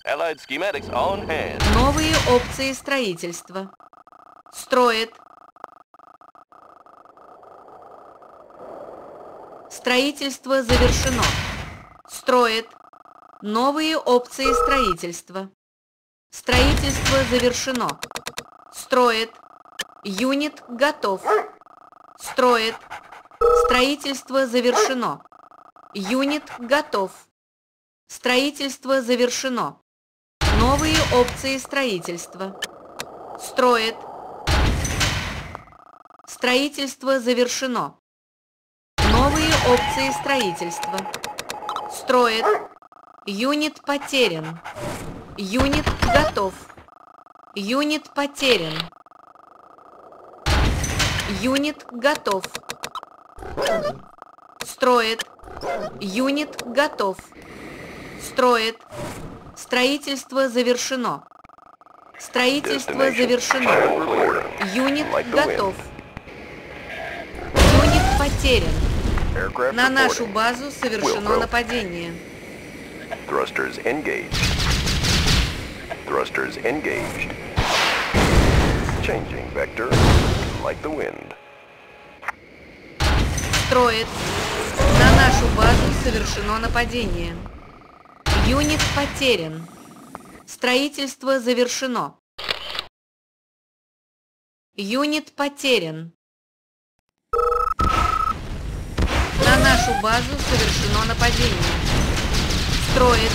Allied schematics on hand. Новые опции строительства. Строит. Строительство завершено. Строит. Новые опции строительства. Строительство завершено. Строит. Юнит готов. Строит. Строительство завершено. Юнит готов. Строительство завершено. Новые опции строительства. Строит. Строительство завершено. Новые опции строительства. Строит. Юнит потерян. Юнит готов. Юнит потерян. Юнит готов. Строит. Юнит готов. Строит. Строительство завершено. Строительство завершено. Юнит готов. Юнит потерян. На нашу базу совершено нападение. Thrusters engaged. Thrusters engaged. Changing vector like the wind. Строит. На нашу базу совершено нападение. Юнит потерян. Строительство завершено. Юнит потерян. На нашу базу совершено нападение. Строит.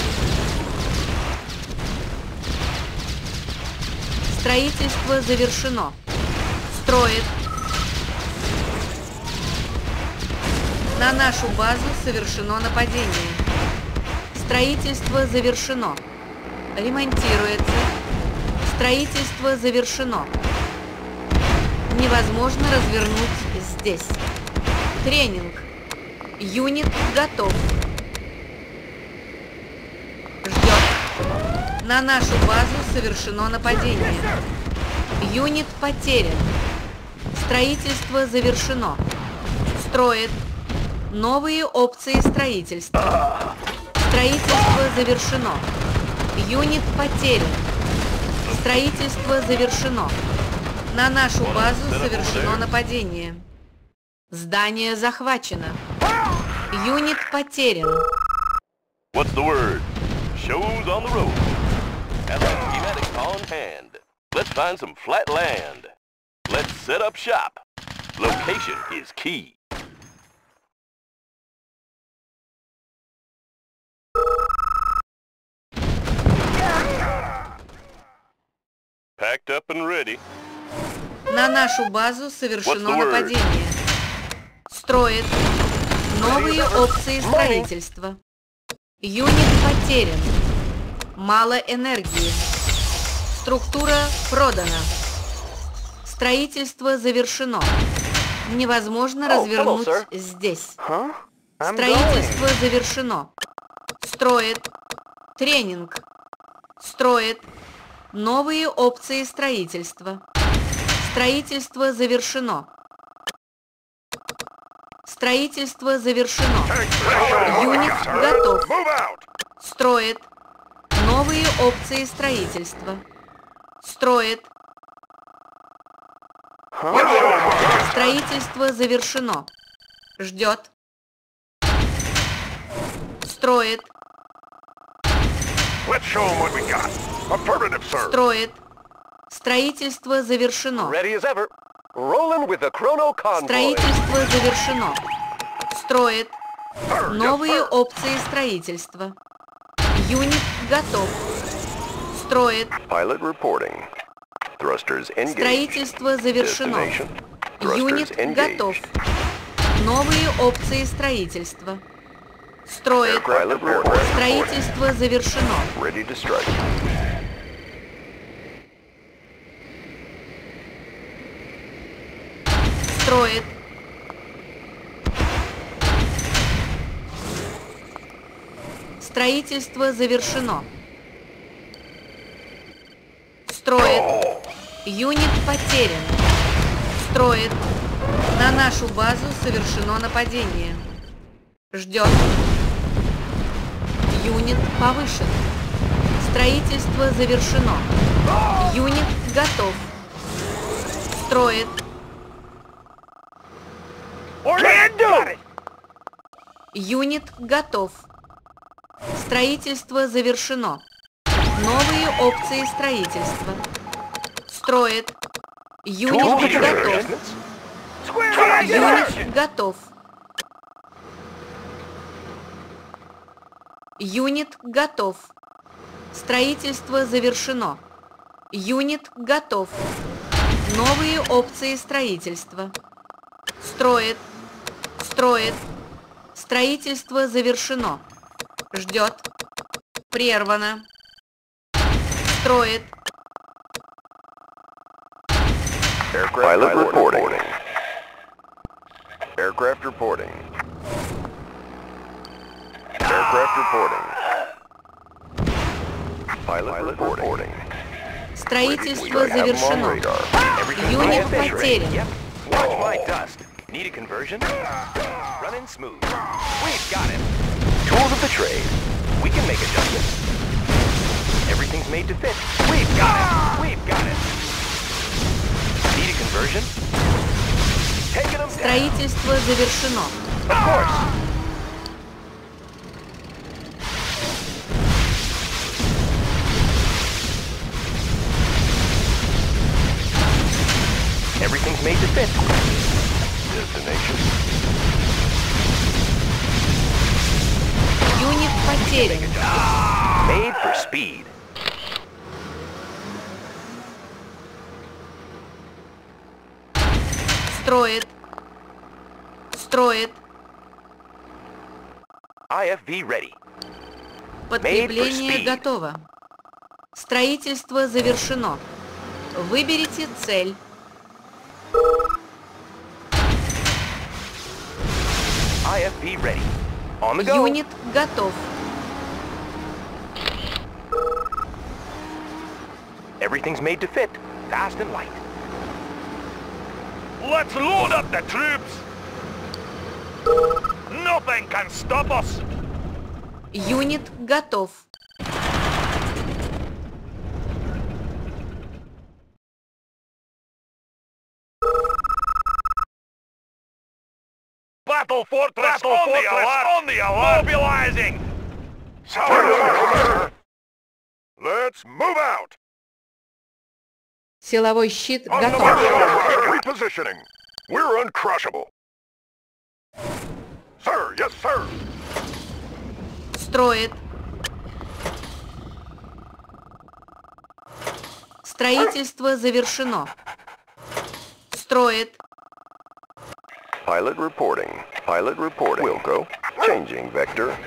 Строительство завершено. Строит. На нашу базу совершено нападение. Строительство завершено. Ремонтируется. Строительство завершено. Невозможно развернуть здесь. Тренинг. Юнит готов. Ждет. На нашу базу совершено нападение. Юнит потерян. Строительство завершено. Строит. Новые опции строительства. Строительство завершено. Юнит потерян. Строительство завершено. На нашу базу совершено нападение. Здание захвачено. Юнит потерян. What's the word? Shows on the road. Allied schematics on hand. Let's find some flat land. Let's set up shop. Location is key. Packed up and ready. На нашу базу совершено нападение. Строит. Новые опции строительства. Юнит потерян. Мало энергии. Структура продана. Строительство завершено. Невозможно развернуть здесь. Строительство завершено. Строит. Тренинг. Строит. Новые опции строительства. Строительство завершено. Строительство завершено. Юнит готов. Строит. Новые опции строительства. Строит. Строительство завершено. Ждет. Строит. Строит. Строительство завершено. Строительство завершено. Строит. Новые опции строительства. Юнит готов. Строит. Строительство завершено. Юнит готов. Новые опции строительства. Строит. Строительство завершено. Строит. Строительство завершено. Строит. Юнит потерян. Строит. На нашу базу совершено нападение. Ждет. Юнит повышен. Строительство завершено. Юнит готов. Строит. Юнит готов. Строительство завершено. Новые опции строительства. Строит. Юнит готов. Юнит готов. Юнит готов. Строительство завершено. Юнит готов. Новые опции строительства. Строит. Строит. Строительство завершено. Ждет. Прервано. Строит. Pilot reporting. Aircraft reporting. Aircraft reporting. Pilot reporting. Строительство завершено. Юнит потерян. Watch my dust. Need a conversion? Running smooth. We've got it. Tools of the trade. We can make adjustments. Everything's made to fit. We've got it. We've got it. Need a conversion? Taking them down. Строительство завершено. Of course. Everything's made to fit. Destination. Юнит потерян. Made for speed. Строит. Строит. IFV ready. Подкрепление готово. Строительство завершено. Выберите цель. IFV ready. On the go. Юнит готов. Everything's made to fit. Fast and light. Let's load up the troops. Nothing can stop us. Юнит готов. Battle Fortress on the alert! Mobilizing! Sir! Let's move out! Силовой щит готов. Repositioning! We're uncrushable! Sir, yes, sir! Строит. Строительство завершено. Строит. Pilot reporting. Pilot reporting. Wilco. Changing vector.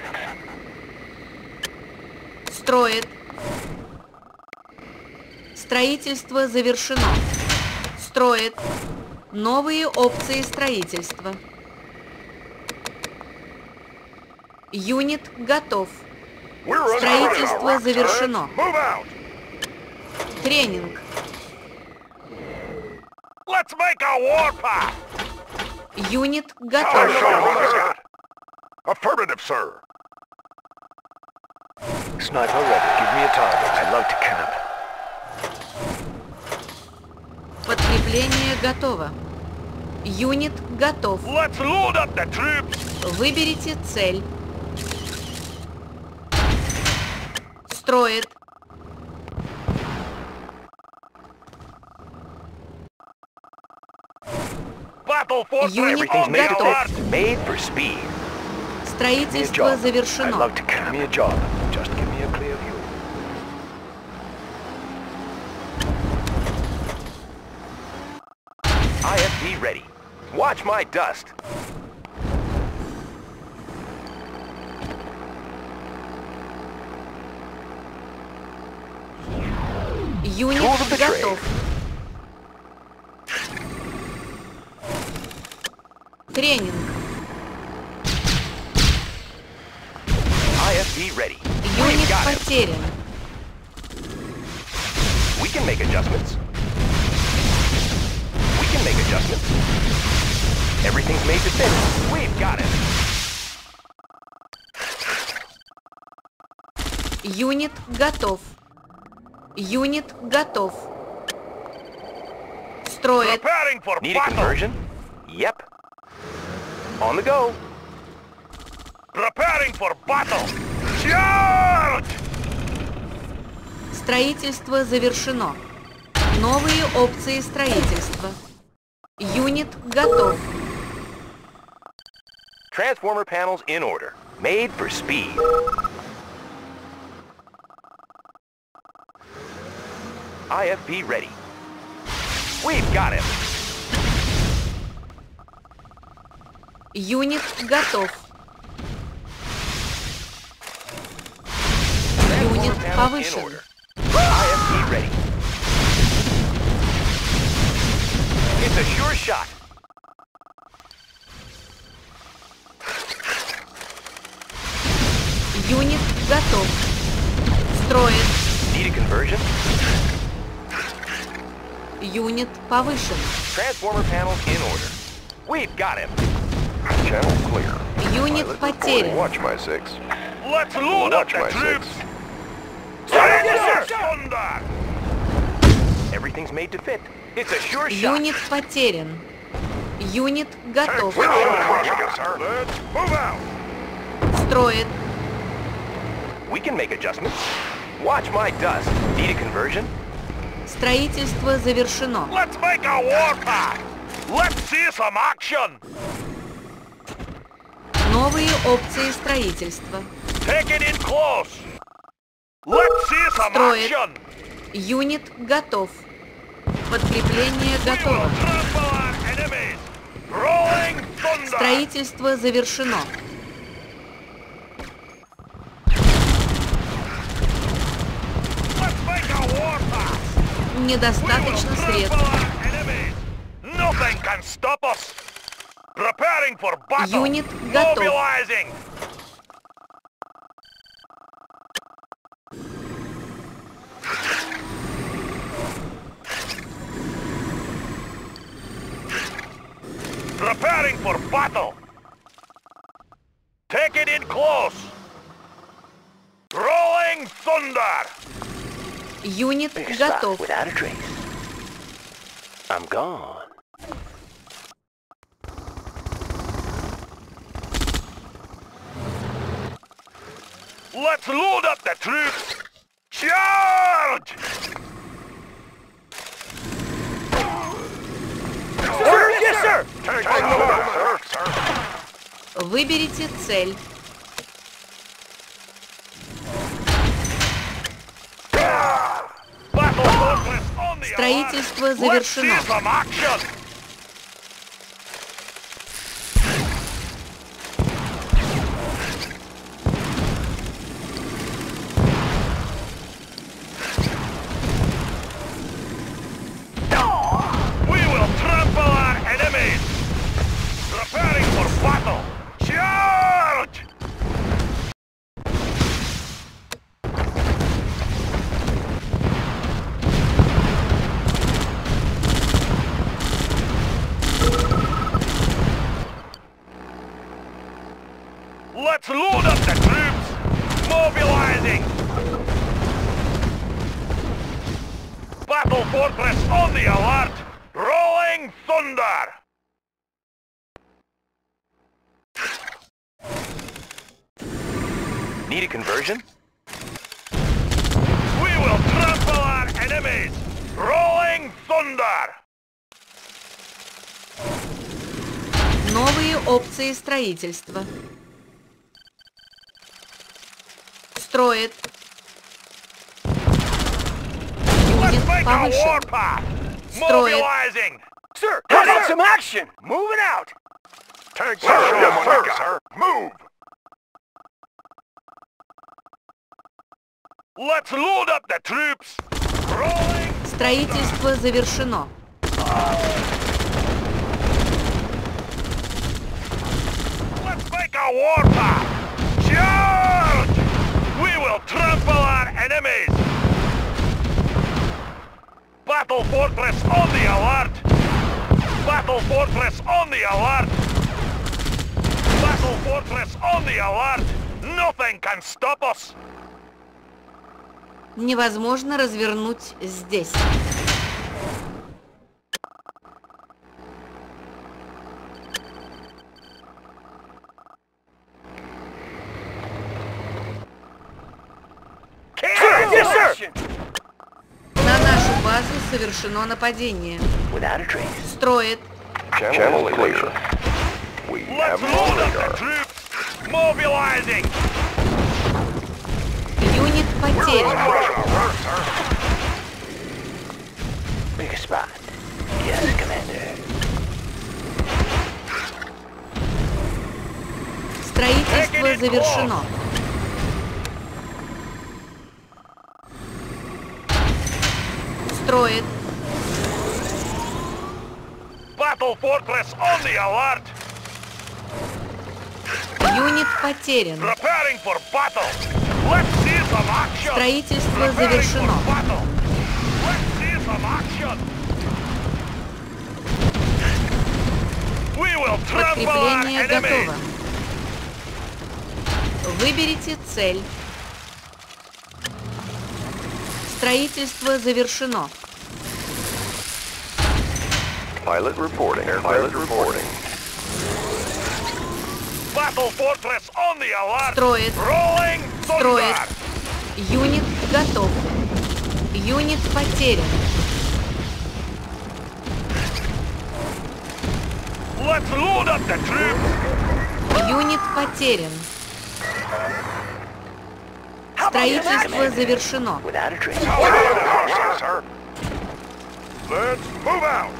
Строит. Строительство завершено. Строит. Новые опции строительства. Юнит готов. Строительство завершено. Тренинг. Let's make a warpath! Юнит готов. Affirmative, sir. Sniper ready. Give me a target. I'd love to camp. Подкрепление готово. Юнит готов. Let's load up the troops. Выберите цель. Строит. Battle Fortress. Юнит Everything's made готов. to made for speed. Строительство завершено. I'd love to give me a job. Just give me a clear view. IFV ready. Watch my dust. Юнит Tools of the trade. готов. Тренинг. IFV ready. Юнит We've got it. потерян. We can make adjustments. We can make adjustments. Everything's made to fit. We've got it. Юнит готов. Юнит готов. Строит. Need a conversion? Yep. On the go. Preparing for battle. Charge! Строительство завершено. Новые опции строительства. Юнит готов. Transformer panels in order. Made for speed. IFB ready. We've got him. Юнит готов. Юнит повышен. IFB ready. It's a sure shot. Юнит готов. Строит. Need a conversion? Юнит повышен. Transformer panels in order. We've got him. Channel clear. Юнит потерян. Watch my six. Let's load up the troops. Yes, sir. Everything's made to fit. It's a sure shot. Юнит потерян. Юнит готов. Let's move out. Строит. We can make adjustments. Watch my dust. Need a conversion? Строительство завершено. Let's make a warpath. Let's see some action. Новые опции строительства. Take it in close. Let's see some Строит. action. Юнит готов. Подкрепление We will готово. trample our enemies. Rolling thunder. Строительство завершено. Let's make a warpath. Недостаточно средств. Nothing can stop us. Preparing for battle. Юнит готов. Mobilizing. Preparing for battle. Take it in close. Rolling thunder. Юнит готов. Without a trace. I'm gone. Let's load up the troops. Charge! Sir, yes, sir. Выберите цель. Строительство завершено. We will trample our enemies. Preparing for battle. Charge! Let's load up the troops! Mobilizing! Battle Fortress on the alert! Rolling thunder! Need a conversion? We will trample our enemies! Rolling thunder! Новые опции строительства. Строит. Юнит повышен. Строит. Sir, having some action! Moving out! Tanks are sir. Move! Let's load up the troops! Rolling! Строительство завершено. Let's make a warpath! Charge! We will trample our enemies! Battle Fortress on the alert! Battle Fortress on the alert! Battle Fortress on the alert! Nothing can stop us! невозможно развернуть здесь. На нашу базу совершено нападение. Строит. Channel clear. We have radar. Юнит потерян. Строительство завершено. Строит. Battle Fortress on the alert! Юнит потерян. Preparing for battle! Let's see some action! Строительство завершено. Let's see some action! We will trample our Подкрепление enemies! готово. Выберите цель. Строительство завершено. Pilot reporting. Pilot reporting. Battle Fortress on the alert! Строит. Rolling Строит. thunder! Юнит готов. Юнит потерян. Let's load up the troops! Юнит потерян. Строительство завершено. Sir. Let's move out!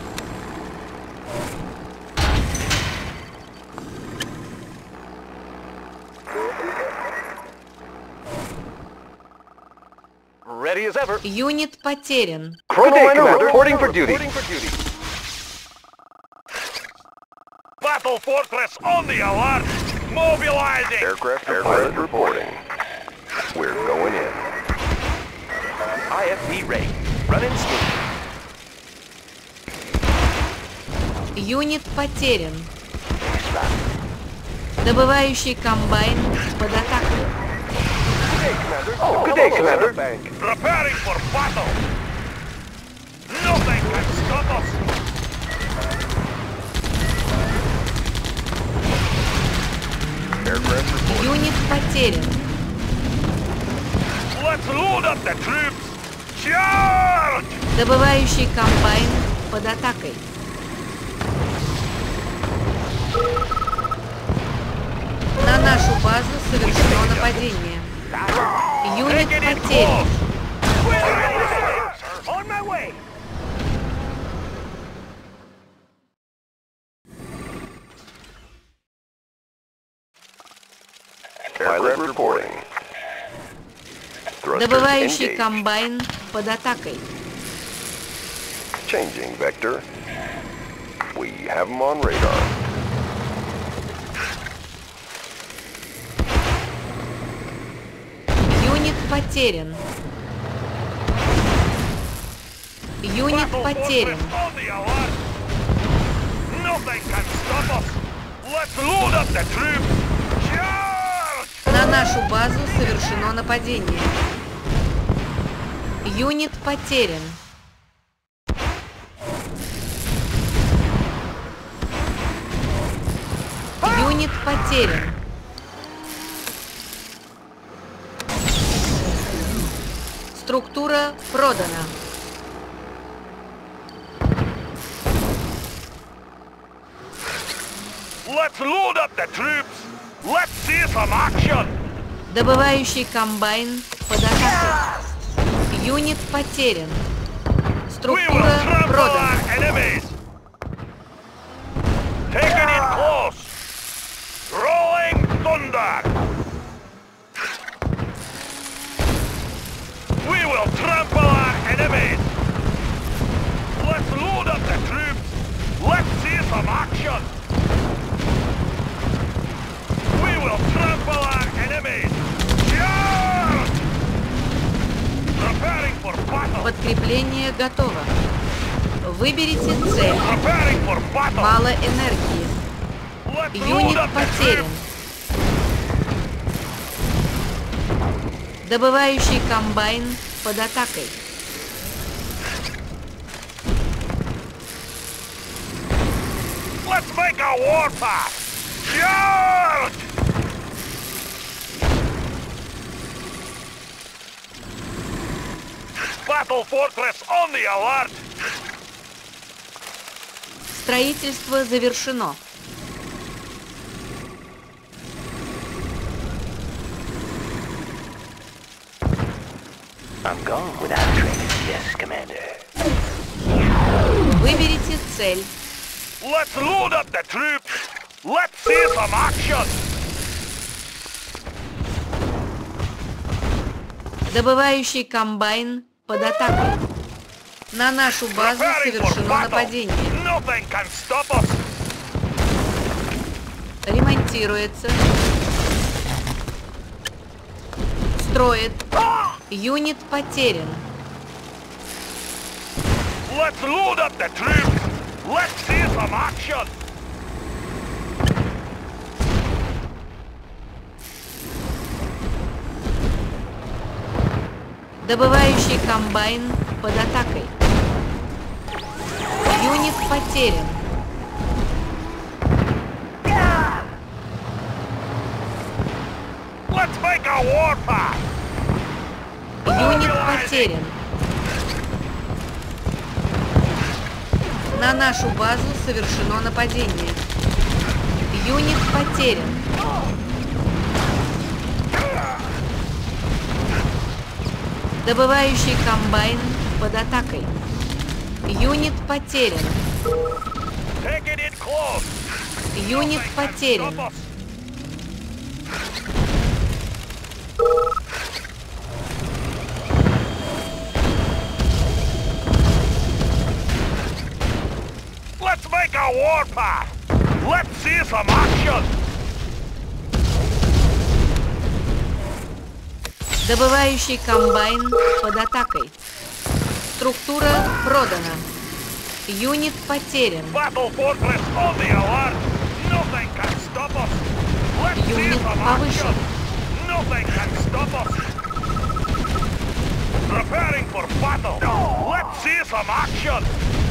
Ready as ever. Юнит потерян. Good day, Commander. Reporting for duty. Battle Fortress on the alert! Mobilizing! Aircraft pilot reporting. We're going in. IFV ready. Running smooth. Юнит потерян. Добывающий комбайн под атакой. Good day, Commander. Preparing for battle! Nothing can stop us! Aircraft reporting. Юнит потерян. Let's load up the troops! Charge! Добывающий комбайн под атакой. На нашу базу совершено нападение. Юнит Taking it потерян. close! On my way! Pilot reporting. Thrusters Добывающий engaged. комбайн под атакой. Changing vector. We have them on radar. Юнит потерян. Юнит Battle потерян. Fortress on the alert! Nothing can stop us! Let's load up the troops! Charge! На нашу базу совершено нападение. Юнит потерян. Юнит потерян. Структура продана. Let's load up the troops! Let's see some action! Добывающий комбайн под атакой. Юнит потерян. We will Структура trample продана. our enemies! Taking it close! Rolling thunder! We will trample our enemies! Let's load up the troops! Let's see some action! We will trample our enemies! Charge! Preparing for battle! Подкрепление готово. Выберите цель. Preparing for battle! Мало энергии. Let's load Юнит up the потерян. troops! Добывающий комбайн под атакой. Let's make a warpath! Charge! Battle Fortress on the alert! Строительство завершено. I'm gone without training. Yes, Commander. Выберите цель. Let's load up the troops! Let's see some action! Добывающий комбайн под атакой. На нашу базу Preparing for совершено battle! нападение. Nothing can stop us! Ремонтируется. Строит. Юнит потерян. Let's load up the troops! Let's see some action! Добывающий комбайн под атакой. Юнит потерян. Let's make a warpath! Юнит потерян. На нашу базу совершено нападение. Юнит потерян. Добывающий комбайн под атакой. Юнит потерян. Taking it close! Юнит Nothing can потерян. stop us. Let's make a warpath! Let's see some action! Добывающий комбайн под атакой. Структура продана. Юнит потерян. Battle Fortress on the alert! Nothing can stop us! Let's see Юнит some повышен. action! Nothing can stop us! Preparing for battle! Let's see some action!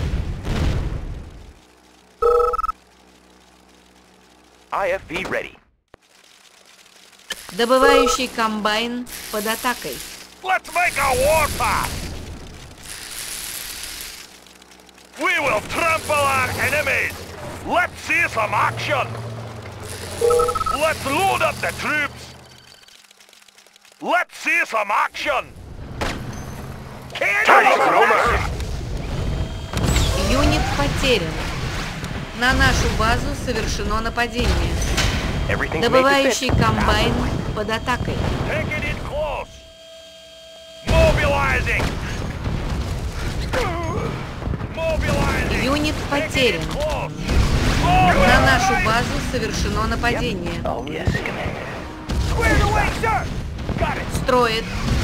IFV ready. Добывающий комбайн под атакой. Let's make a warpath! We will trample our enemies! Let's see some action! Let's load up the troops! Let's see some action! Юнит потерян. На нашу базу совершено нападение. Everything Добывающий комбайн под атакой. Taking it close! Mobilizing! Mobilizing! Юнит потерян. Close! На нашу базу совершено нападение. Oh, yes, Commander. Squared away, sir! Got it! Строит.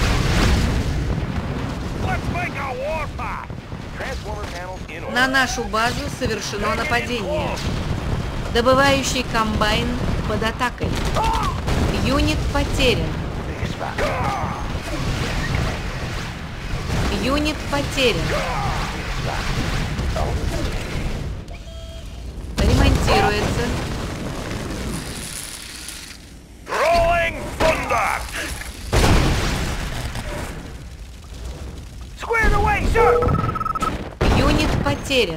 Let's make a warpath! Transformer panels in order. На нашу базу совершено нападение. Добывающий комбайн под атакой. Юнит потерян. Юнит потерян. Ремонтируется. Rolling thunder! Squared away, sir! Юнит потерян.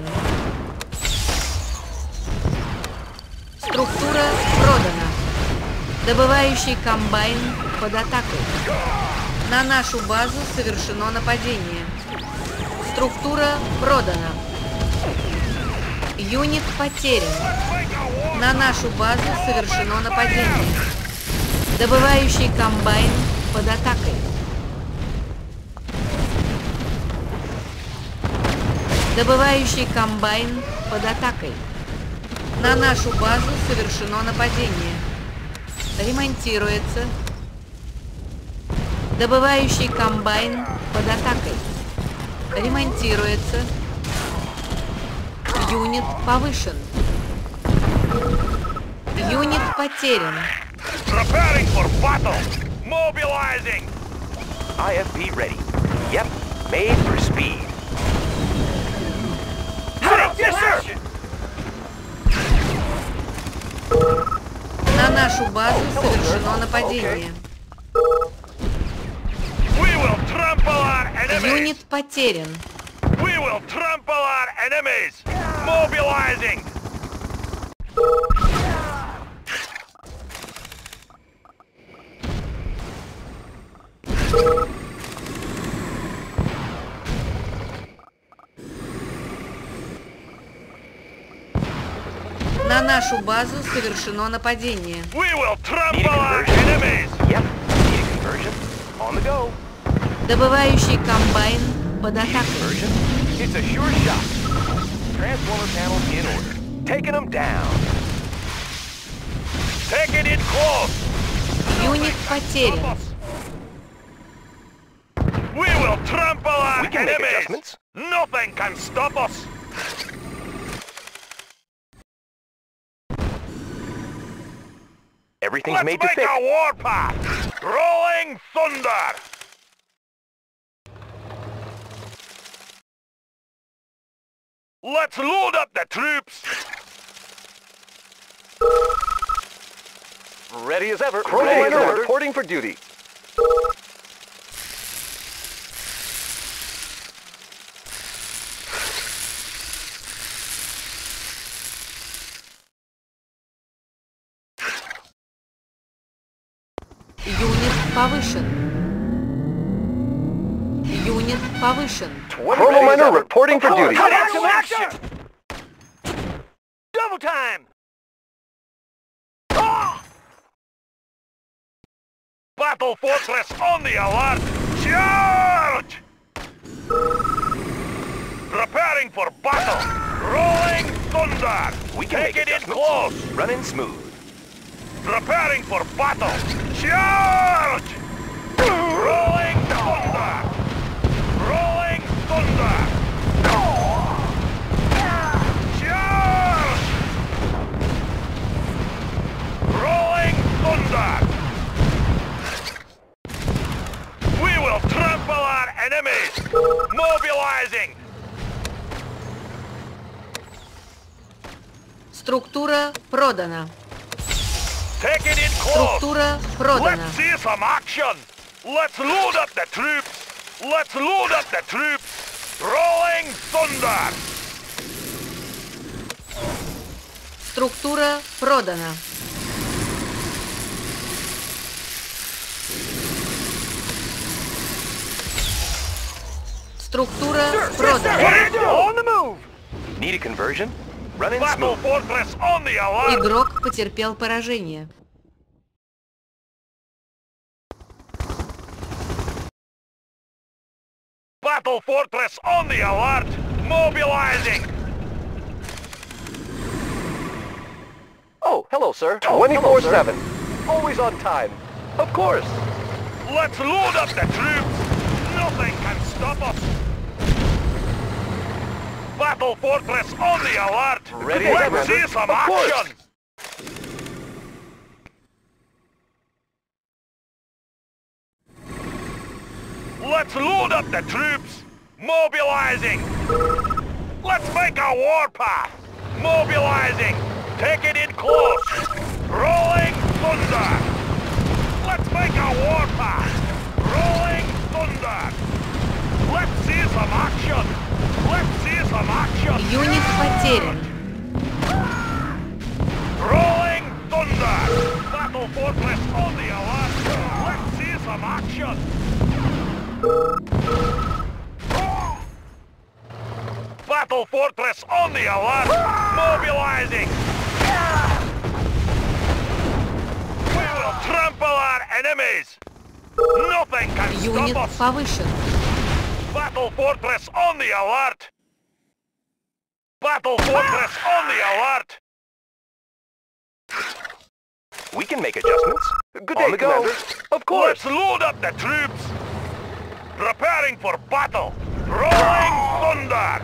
Структура продана. Добывающий комбайн под атакой. На нашу базу совершено нападение. Структура продана. Юнит потерян. На нашу базу совершено нападение. Добывающий комбайн под атакой. Добывающий комбайн под атакой. На нашу базу совершено нападение. Ремонтируется. Добывающий комбайн под атакой. Ремонтируется. Юнит повышен. Юнит потерян. Preparing for battle! Mobilizing! IFV ready. Yep, made for speed. Yes, sir! На нашу базу совершено нападение. We will trample our enemies! Юнит потерян. We will trample our enemies! Mobilizing! На нашу базу совершено нападение. We will Need trample a our conversion? enemies! Yep, need a conversion. On the go. Добывающий комбайн под атакой. Conversion? It's a sure shot. Transformer panels in order. Taking them down. Taking it close! Юнит потерян. We will trample our We can make enemies! adjustments. Nothing can stop us! Everything's Let's made to make fit. a warpath! Rolling thunder! Let's load up the troops! Ready as ever. Chrono Ready as Miner ever. Reporting for duty. Юнит повышен. Юнит повышен. Chrono Miner reporting for duty. Action! Double time! Battle Fortress on the alert! Charge! Preparing for battle! Rolling thunder! We can Take make it in adjustments. close! Running smooth. Preparing for battle! Charge! Rolling thunder! Rolling thunder! Charge! Rolling thunder! We will trample our enemies! Mobilizing! Структура продана. Take it in close! Структура продана. Let's see some action! Let's load up the troops! Let's load up the troops! Rolling thunder! Структура продана. Структура продана. On the move! Need a conversion? Running Battle smooth. Fortress on the alert! Игрок потерпел поражение. Battle Fortress on the alert! Mobilizing! Oh, hello, sir. 24/7. Always on time. Of course. Let's load up the troops! Nothing can stop us! Battle Fortress on the alert! Ready as Let's ever. see some Of course. action! Let's load up the troops! Mobilizing! Let's make a warpath! Mobilizing! Take it in close! Rolling thunder! Let's make a warpath! Rolling thunder! Let's see some action! Let's see some action! Юнит потерян. Rolling thunder! Battle Fortress on the alert! Let's see some action! Battle Fortress on the alert! Mobilizing! We will trample our enemies! Nothing can Юнит stop us! повышен. Battle Fortress on the alert! Battle Fortress on the alert! We can make adjustments. Good On day, the go. Commander. Of course. Let's load up the troops! Preparing for battle! Rolling thunder!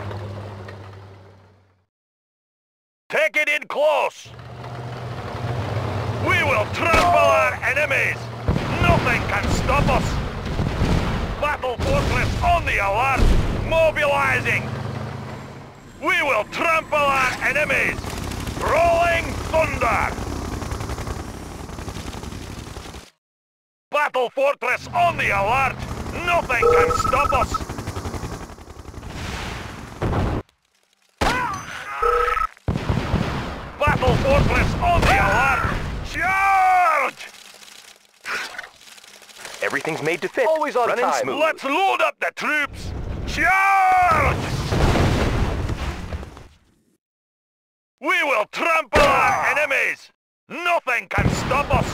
Take it in close! We will trample our enemies! Nothing can stop us! Battle Fortress on the alert! Mobilizing! We will trample our enemies! Rolling thunder! Battle Fortress on the alert! Nothing can stop us! Battle Fortress on the alert! Charge! Everything's made to fit. Always on Running time. Smooth. Let's load up the troops! Charge! We will trample our enemies! Nothing can stop us!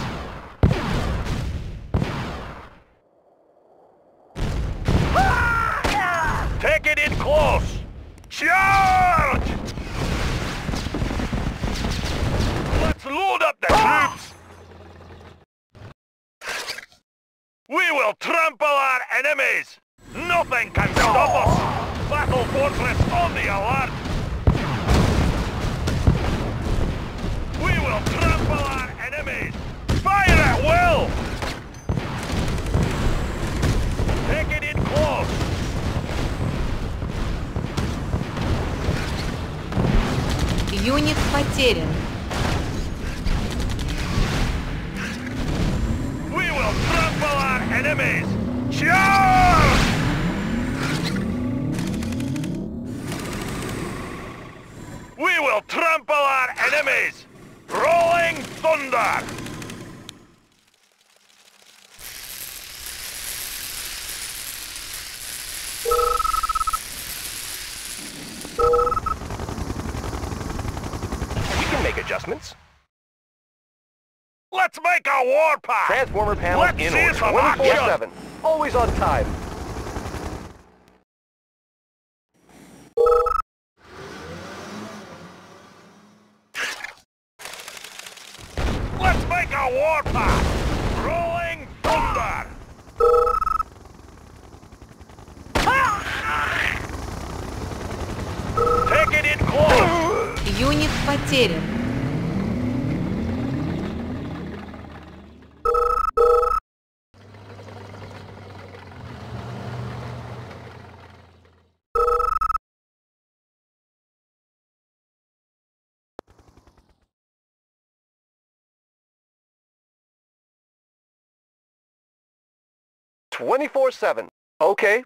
Take it in close! Charge! Let's load up the troops! We will trample our enemies! Nothing can stop us! Battle Fortress on the alert! We will trample our enemies! Fire at will! Take it in close! Юнит потерян. We will trample our enemies! Charge! We will trample our enemies! Rolling thunder! We can make adjustments. Let's make a warpath! Transformer panel Let's in see order. some action! 24/7. Always on time. Let's make a warpath! Rolling thunder! Take it in close! Юнит потерян. $24/7. Okay.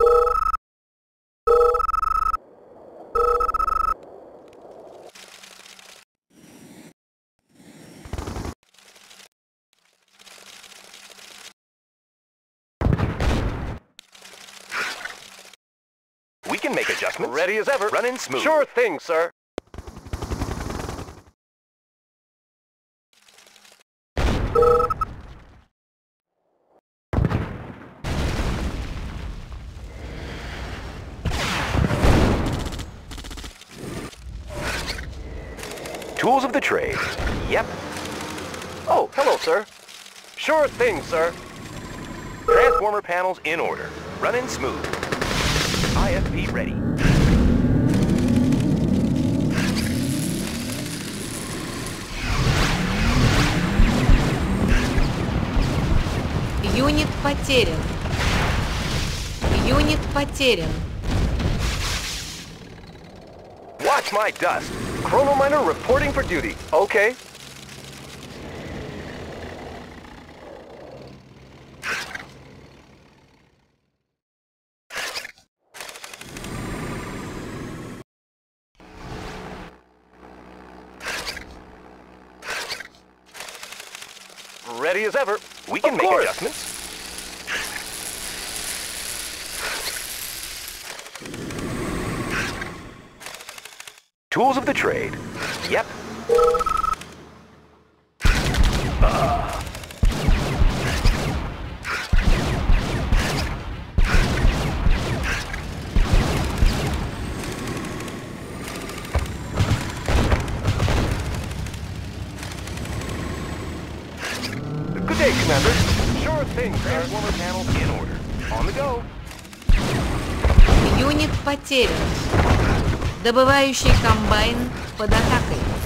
We can make adjustments. Ready as ever. Running smooth. Sure thing, sir. Tools of the trade. Yep. Oh, hello, sir. Sure thing, sir. Transformer panels in order. Running smooth. IFV ready. Юнит потерян. Юнит потерян. Watch my dust. Chrono Miner reporting for duty. Okay. Ready as ever. We can make adjustments. Tools of the trade. Yep. Good day, Commander. Sure thing, Transformer panels in order. On the go. Юнит потерян. Добывающий комбайн под атакой.